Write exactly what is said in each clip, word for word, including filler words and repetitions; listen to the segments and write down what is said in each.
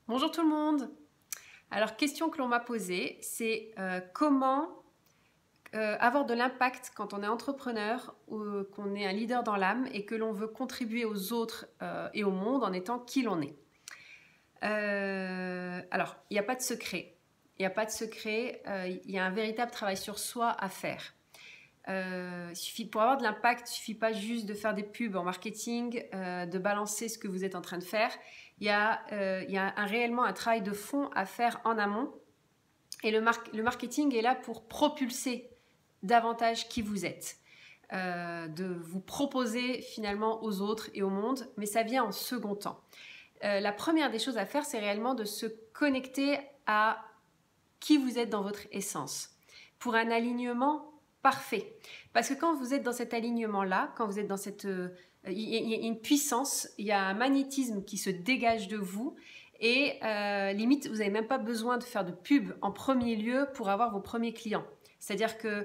Bonjour tout le monde. Alors, question que l'on m'a posée, c'est euh, comment euh, avoir de l'impact quand on est entrepreneur ou qu'on est un leader dans l'âme et que l'on veut contribuer aux autres euh, et au monde en étant qui l'on est. Euh, alors, il n'y a pas de secret. Il n'y a pas de secret. Euh, il y a un véritable travail sur soi à faire. Euh, suffit, pour avoir de l'impact, il ne suffit pas juste de faire des pubs en marketing, euh, de balancer ce que vous êtes en train de faire. Il y a, euh, il y a un, réellement un travail de fond à faire en amont. Et le, mar le marketing est là pour propulser davantage qui vous êtes, euh, de vous proposer finalement aux autres et au monde, mais ça vient en second temps. Euh, la première des choses à faire, c'est réellement de se connecter à qui vous êtes dans votre essence, pour un alignement parfait. Parce que quand vous êtes dans cet alignement-là, quand vous êtes dans cette... Euh, il y a une puissance, il y a un magnétisme qui se dégage de vous et euh, limite, vous n'avez même pas besoin de faire de pub en premier lieu pour avoir vos premiers clients. C'est-à-dire que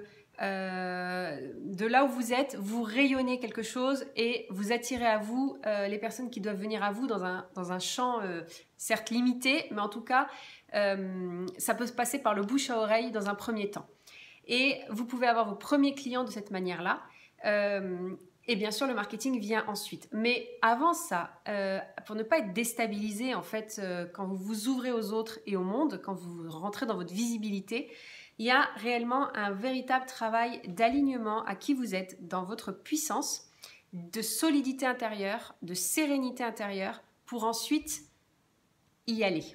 euh, de là où vous êtes, vous rayonnez quelque chose et vous attirez à vous euh, les personnes qui doivent venir à vous dans un, dans un champ euh, certes limité, mais en tout cas, euh, ça peut se passer par le bouche à oreille dans un premier temps. Et vous pouvez avoir vos premiers clients de cette manière-là. Euh, et bien sûr, le marketing vient ensuite. Mais avant ça, euh, pour ne pas être déstabilisé, en fait, euh, quand vous vous ouvrez aux autres et au monde, quand vous rentrez dans votre visibilité, il y a réellement un véritable travail d'alignement à qui vous êtes dans votre puissance, de solidité intérieure, de sérénité intérieure, pour ensuite y aller.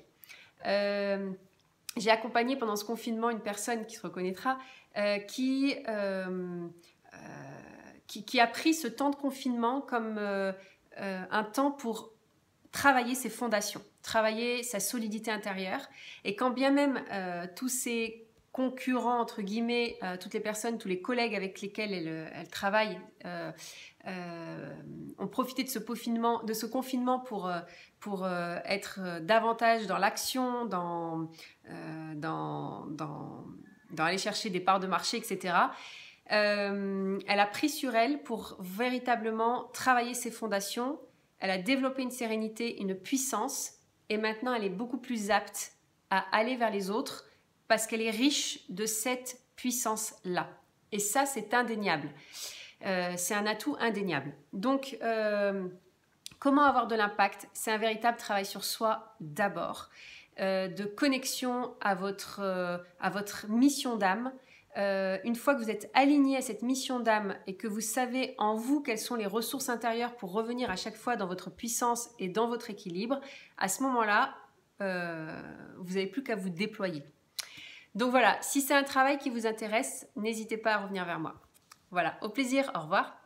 Euh, j'ai accompagné pendant ce confinement une personne qui se reconnaîtra, euh, qui, euh, euh, qui, qui a pris ce temps de confinement comme euh, euh, un temps pour travailler ses fondations, travailler sa solidité intérieure. Et quand bien même euh, tous ces concurrents, entre guillemets, euh, toutes les personnes, tous les collègues avec lesquels elle, elle travaille euh, euh, ont profité de ce, peaufinement, de ce confinement pour, euh, pour euh, être davantage dans l'action, dans, euh, dans, dans, dans aller chercher des parts de marché, et cetera. Euh, elle a pris sur elle pour véritablement travailler ses fondations. Elle a développé une sérénité, une puissance, et maintenant elle est beaucoup plus apte à aller vers les autres parce qu'elle est riche de cette puissance-là. Et ça, c'est indéniable. Euh, c'est un atout indéniable. Donc, euh, comment avoir de l'impact? C'est un véritable travail sur soi d'abord, euh, de connexion à votre, euh, à votre mission d'âme. Euh, une fois que vous êtes aligné à cette mission d'âme et que vous savez en vous quelles sont les ressources intérieures pour revenir à chaque fois dans votre puissance et dans votre équilibre, à ce moment-là, euh, vous n'avez plus qu'à vous déployer. Donc voilà, si c'est un travail qui vous intéresse, n'hésitez pas à revenir vers moi. Voilà, au plaisir, au revoir.